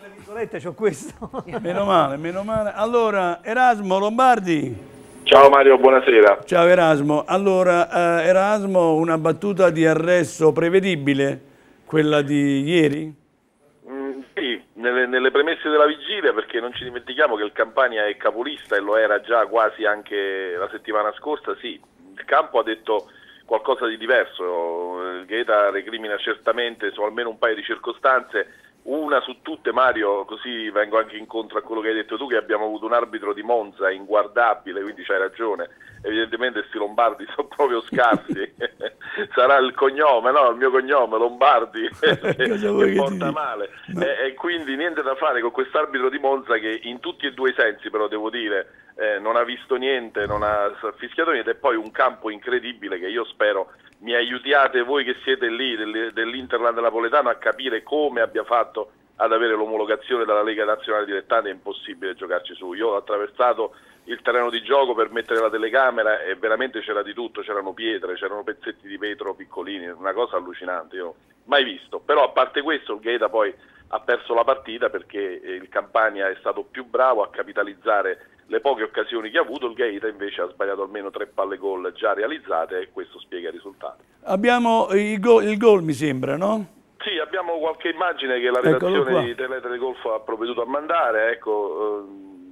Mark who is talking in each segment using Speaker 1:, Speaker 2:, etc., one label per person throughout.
Speaker 1: c'ho questo.
Speaker 2: Meno male, meno male. Allora, Erasmo Lombardi.
Speaker 3: Ciao Mario, buonasera.
Speaker 2: Ciao Erasmo. Allora, Erasmo, una battuta di arresto prevedibile, quella di ieri?
Speaker 3: Sì, nelle premesse della vigilia, perché non ci dimentichiamo che il Campania è capolista e lo era già quasi anche la settimana scorsa. Sì, il campo ha detto qualcosa di diverso. Il Gaeta recrimina certamente su almeno un paio di circostanze. Una su tutte, Mario, così vengo anche incontro a quello che hai detto tu, che abbiamo avuto un arbitro di Monza inguardabile, quindi c'hai ragione. Evidentemente sti Lombardi sono proprio scarsi. Sarà il cognome, no? Il mio cognome, Lombardi, che porta male. No. E quindi niente da fare con quest'arbitro di Monza che in tutti e due i sensi, però devo dire, non ha visto niente, non ha fischiato niente, e poi un campo incredibile che io spero mi aiutiate voi che siete lì dell'Interland napoletano a capire come abbia fatto ad avere l'omologazione dalla Lega Nazionale Dilettanti. È impossibile giocarci su. Io ho attraversato il terreno di gioco per mettere la telecamera e veramente c'era di tutto, c'erano pietre, c'erano pezzetti di vetro piccolini, una cosa allucinante, io mai visto. Però a parte questo il Gaeta poi ha perso la partita perché il Campania è stato più bravo a capitalizzare le poche occasioni che ha avuto. Il Gaeta invece ha sbagliato almeno 3 palle gol già realizzate e questo spiega il risultato. Abbiamo il gol mi sembra, no? Sì, abbiamo qualche immagine che la redazione di Teletre Golf ha provveduto a mandare. Ecco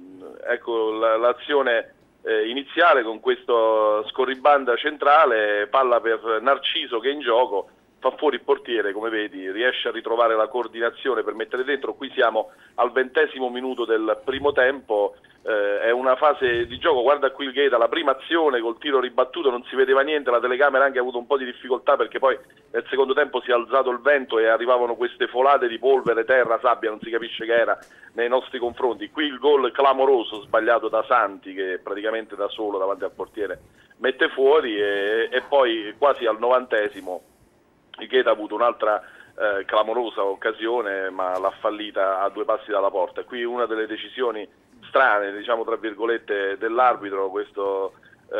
Speaker 3: l'azione iniziale con questo scorribanda centrale, palla per Narciso che è in gioco, fa fuori il portiere, come vedi, riesce a ritrovare la coordinazione per mettere dentro. Qui siamo al 20° minuto del primo tempo, è una fase di gioco, guarda qui il Gaeta, la prima azione col tiro ribattuto, non si vedeva niente, la telecamera anche ha avuto un po' di difficoltà perché poi nel secondo tempo si è alzato il vento e arrivavano queste folate di polvere, terra, sabbia, non si capisce che era nei nostri confronti. Qui il gol clamoroso sbagliato da Santi che praticamente da solo davanti al portiere mette fuori e poi quasi al 90° il Gaeta ha avuto un'altra clamorosa occasione ma l'ha fallita a 2 passi dalla porta. Qui una delle decisioni strane, diciamo tra virgolette, dell'arbitro, questo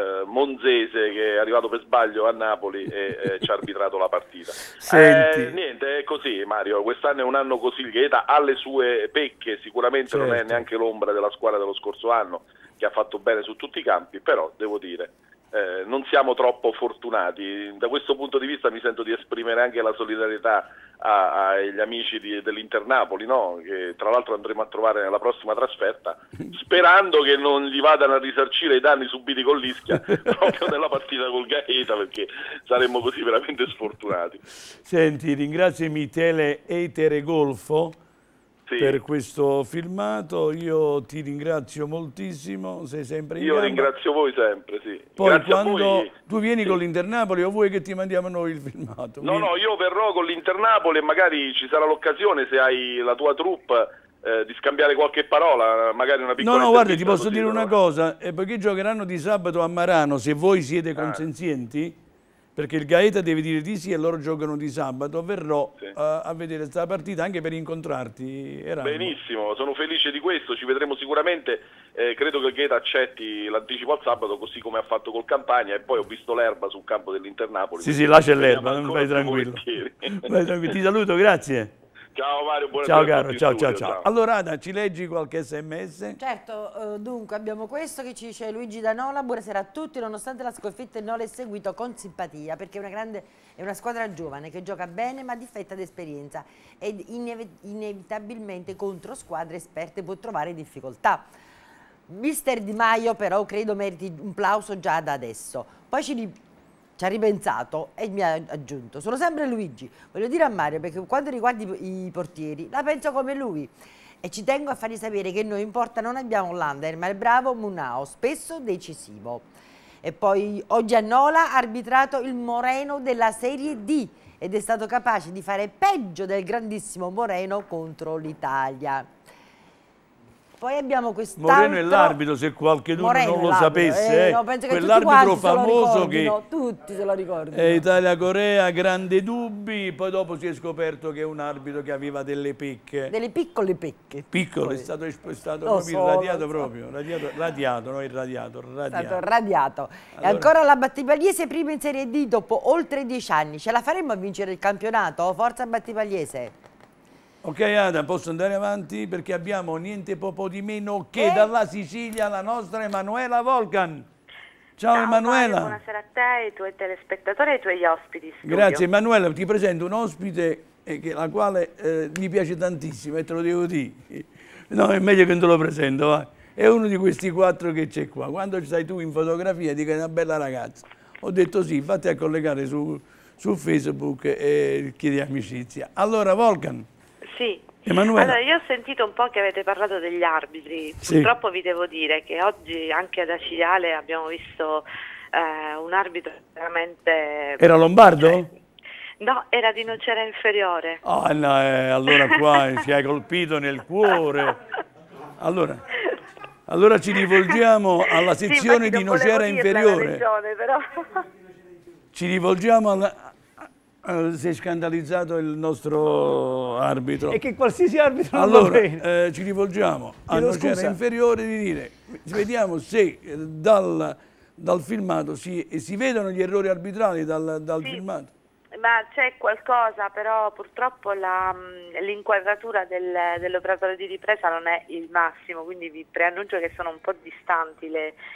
Speaker 3: Monzese che è arrivato per sbaglio a Napoli e ci ha arbitrato la partita. Niente, è così Mario, quest'anno è un anno così, il Gaeta ha le sue pecche, sicuramente non è neanche l'ombra della squadra dello scorso anno che ha fatto bene su tutti i campi, però devo dire non siamo troppo fortunati. Da questo punto di vista mi sento di esprimere anche la solidarietà agli amici dell'Inter Napoli, no? Che tra l'altro andremo a trovare nella prossima trasferta, sperando che non gli vadano a risarcire i danni subiti con l'Ischia proprio nella partita col Gaeta, perché saremmo così veramente sfortunati. Senti, ringrazio Michele Eitere Golfo per questo filmato, io ti ringrazio moltissimo, sei sempre in gamba. Io ringrazio voi sempre, sì. Poi grazie quando tu vieni con l'Internapoli o vuoi che ti mandiamo noi il filmato? No, io verrò con l'Internapoli e magari ci sarà l'occasione, se hai la tua troupe, di scambiare qualche parola, magari una piccola... No, guarda, ti posso dire una cosa, poiché giocheranno di sabato a Marano, se voi siete consenzienti, perché il Gaeta deve dire di sì e loro giocano di sabato, verrò a vedere questa partita anche per incontrarti. Erasmo. Benissimo, sono felice di questo, ci vedremo sicuramente, credo che il Gaeta accetti l'anticipo al sabato così come ha fatto col Campania, e poi ho visto l'erba sul campo dell'Internapoli. Sì, là c'è l'erba, non vai tranquillo. Vai tranquillo. Ti saluto, grazie. Ciao Mario, buonasera. Ciao caro, ciao. Allora Ada, ci leggi qualche sms?
Speaker 4: Certo, dunque abbiamo questo che ci dice Luigi Danola: buonasera a tutti, nonostante la sconfitta il Nola è seguito con simpatia perché è una squadra giovane che gioca bene ma difetta d'esperienza ed inevitabilmente contro squadre esperte può trovare difficoltà. Mister Di Maio però credo meriti un plauso già da adesso. Poi ci ha ripensato e mi ha aggiunto: sono sempre Luigi, voglio dire a Mario, perché quando riguarda i portieri la penso come lui e ci tengo a fargli sapere che noi in porta non abbiamo Lander ma il bravo Munao, spesso decisivo. E poi oggi a Nola ha arbitrato il Moreno della Serie D ed è stato capace di fare peggio del grandissimo Moreno contro l'Italia. Poi abbiamo quest'altro...
Speaker 2: Moreno è l'arbitro, se qualcuno non lo sapesse,
Speaker 4: no, penso che
Speaker 2: quell'arbitro famoso che...
Speaker 4: Tutti se lo ricordano.
Speaker 2: Italia-Corea, grandi dubbi, poi dopo si è scoperto che è un arbitro che aveva delle pecche.
Speaker 4: Delle piccole pecche.
Speaker 2: Piccole, è stato proprio irradiato proprio, radiato, no irradiato, radiato.
Speaker 4: È stato radiato. Allora... E ancora la Battipagliese prima in Serie D dopo oltre 10 anni, ce la faremmo a vincere il campionato? Forza Battipagliese!
Speaker 2: Ok Ada, posso andare avanti perché abbiamo niente poco di meno che dalla Sicilia la nostra Emanuela Volcan. Ciao Emanuela.
Speaker 1: Mario, buonasera a te, ai tuoi telespettatori e ai tuoi ospiti in studio.
Speaker 2: Grazie Emanuela, ti presento un ospite la quale mi piace tantissimo e te lo devo dire. No, è meglio che non te lo presento, vai. È uno di questi 4 che c'è qua. Quando stai tu in fotografia dico è una bella ragazza. Ho detto sì, vatti a collegare su Facebook e chiedi amicizia. Allora Volcan.
Speaker 1: Sì.
Speaker 2: Emanuela.
Speaker 1: Allora, io ho sentito un po' che avete parlato degli arbitri.
Speaker 2: Sì.
Speaker 1: Purtroppo vi devo dire che oggi anche ad Acireale abbiamo visto un arbitro veramente...
Speaker 2: Era lombardo?
Speaker 1: No, era di Nocera Inferiore.
Speaker 2: Oh, no, allora qua ci hai colpito nel cuore. Allora ci rivolgiamo alla sezione di Nocera Inferiore.
Speaker 1: Regione, però.
Speaker 2: Ci rivolgiamo si è scandalizzato il nostro arbitro.
Speaker 5: E che qualsiasi arbitro non
Speaker 2: allora,
Speaker 5: va bene.
Speaker 2: ci rivolgiamo a Nocera Inferiore di dire, vediamo se dal filmato si vedono gli errori arbitrali dal filmato.
Speaker 1: Ma c'è qualcosa, però purtroppo l'inquadratura dell'operatore di ripresa non è il massimo, quindi vi preannuncio che sono un po' distanti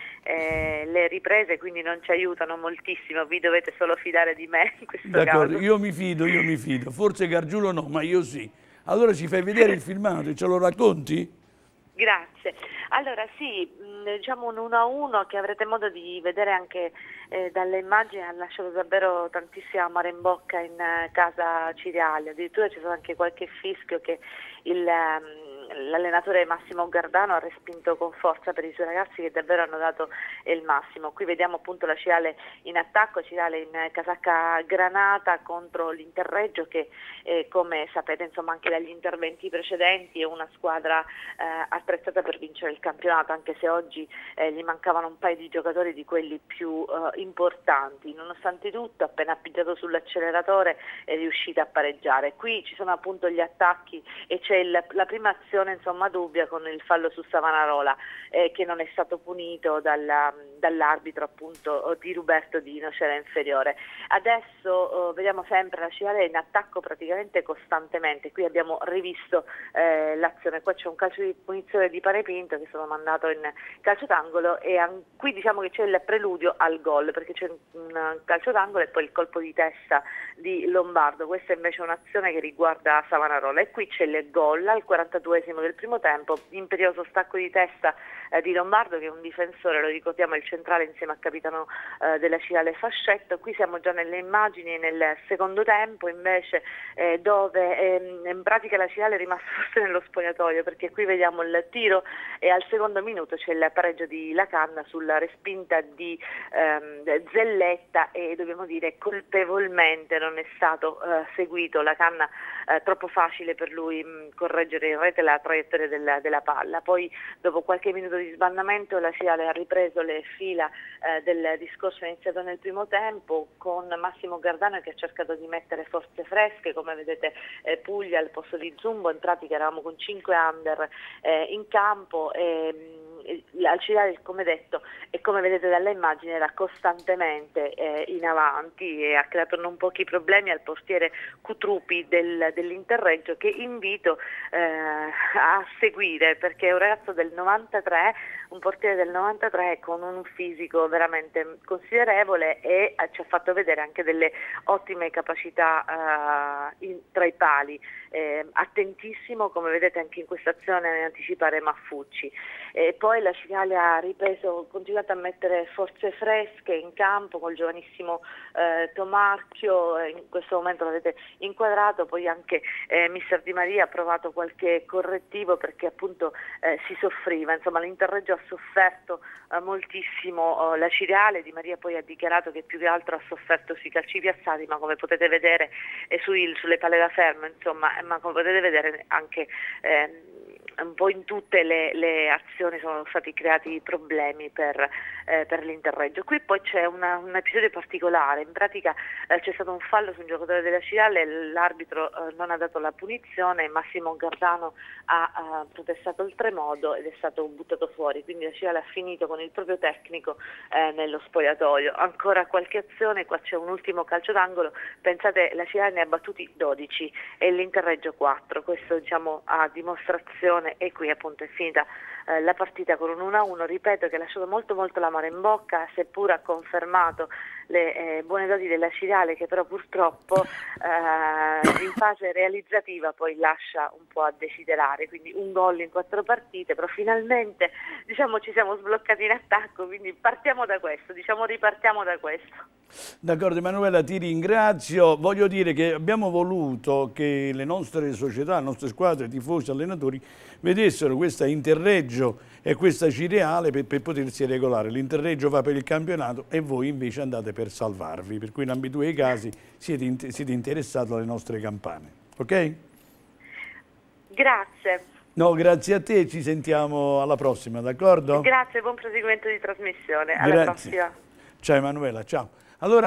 Speaker 1: le riprese, quindi non ci aiutano moltissimo, vi dovete solo fidare di me in questo caso.
Speaker 2: D'accordo, io mi fido, forse Gargiulo no, ma io sì. Allora ci fai vedere il filmato e ce lo racconti?
Speaker 1: Grazie. Allora sì, diciamo un 1-1 che avrete modo di vedere anche dalle immagini, ha lasciato davvero tantissima amaro in bocca in casa Ciriale, addirittura c'è stato anche qualche fischio che l'allenatore Massimo Gardano ha respinto con forza per i suoi ragazzi che davvero hanno dato il massimo. Qui vediamo appunto la Ciriale in attacco, Ciriale in casacca granata contro l'Interreggio che come sapete insomma anche dagli interventi precedenti è una squadra attrezzata per vincere il campionato, anche se oggi gli mancavano un paio di giocatori di quelli più importanti. Nonostante tutto, appena appoggiato sull'acceleratore è riuscita a pareggiare. Qui ci sono appunto gli attacchi e c'è la prima azione insomma dubbia con il fallo su Savonarola che non è stato punito dall'arbitro appunto di Roberto di Nocera Inferiore. Adesso vediamo sempre la Ciriale in attacco praticamente costantemente. Qui abbiamo rivisto l'azione, qua c'è un calcio di punizione di Parepinto che è stato mandato in calcio d'angolo e qui diciamo che c'è il preludio al gol perché c'è un calcio d'angolo e poi il colpo di testa di Lombardo. Questa invece è un'azione che riguarda Savonarola e qui c'è il gol al 42esimo del primo tempo, imperioso stacco di testa di Lombardo che è un difensore, lo ricordiamo, il centrale insieme a capitano della Ciriale Fascetto. Qui siamo già nelle immagini nel secondo tempo invece dove in pratica la Ciriale è rimasta forse nello spogliatoio perché qui vediamo il tiro e al secondo minuto c'è il pareggio di Lacanna sulla respinta di Zelletta e dobbiamo dire colpevolmente non è stato seguito Lacanna, troppo facile per lui correggere in rete la traiettoria della palla. Poi dopo qualche minuto di sbandamento la Ciriale ha ripreso le fila del discorso iniziato nel primo tempo con Massimo Gardano che ha cercato di mettere forze fresche, come vedete Puglia al posto di Zumbo, in pratica eravamo con 5 under in campo la Ciriale, come detto e come vedete dalle immagini, era costantemente in avanti e ha creato non pochi problemi al portiere Cutrupi dell'Interreggio che invito a seguire perché è un ragazzo del 93, un portiere del 93 con un fisico veramente considerevole e ci ha fatto vedere anche delle ottime capacità tra i pali, attentissimo come vedete anche in questa azione a anticipare Maffucci. Poi la Ciriale ha ripreso, continuato a mettere forze fresche in campo col giovanissimo Tomarchio, in questo momento l'avete inquadrato, poi anche mister Di Maria ha provato qualche correttivo perché appunto si soffriva, insomma l'Interreggio ha sofferto moltissimo la Ciriale. Di Maria poi ha dichiarato che più che altro ha sofferto sui calci piazzati, ma come potete vedere sulle palle da fermo, insomma, ma come potete vedere anche un po' in tutte le azioni sono stati creati problemi per l'Interreggio. Qui poi c'è un episodio particolare, in pratica c'è stato un fallo su un giocatore della Cirale, l'arbitro non ha dato la punizione, Massimo Gardano ha protestato oltremodo ed è stato buttato fuori, quindi la Cirale ha finito con il proprio tecnico nello spogliatoio. Ancora qualche azione, qua c'è un ultimo calcio d'angolo, pensate la Cirale ne ha battuti 12 e l'Interreggio 4, questo diciamo a dimostrazione, e qui appunto è finita la partita con un 1-1, ripeto, che ha lasciato molto l'amaro in bocca, seppur ha confermato le buone doti della Cirale, che però purtroppo in fase realizzativa poi lascia un po' a desiderare, quindi un gol in 4 partite, però finalmente diciamo ci siamo sbloccati in attacco, quindi partiamo da questo, diciamo ripartiamo da questo.
Speaker 2: D'accordo Emanuela, ti ringrazio. Voglio dire che abbiamo voluto che le nostre società, le nostre squadre, tifosi, allenatori vedessero questa Interreggio e questa Cireale per potersi regolare. L'Interreggio va per il campionato e voi invece andate per salvarvi, per cui in ambedue i casi siete interessati alle nostre campane. Ok?
Speaker 1: Grazie.
Speaker 2: No, grazie a te, ci sentiamo alla prossima, d'accordo?
Speaker 1: Grazie, buon proseguimento di trasmissione. Alla prossima.
Speaker 2: Ciao Emanuela, ciao. Allora,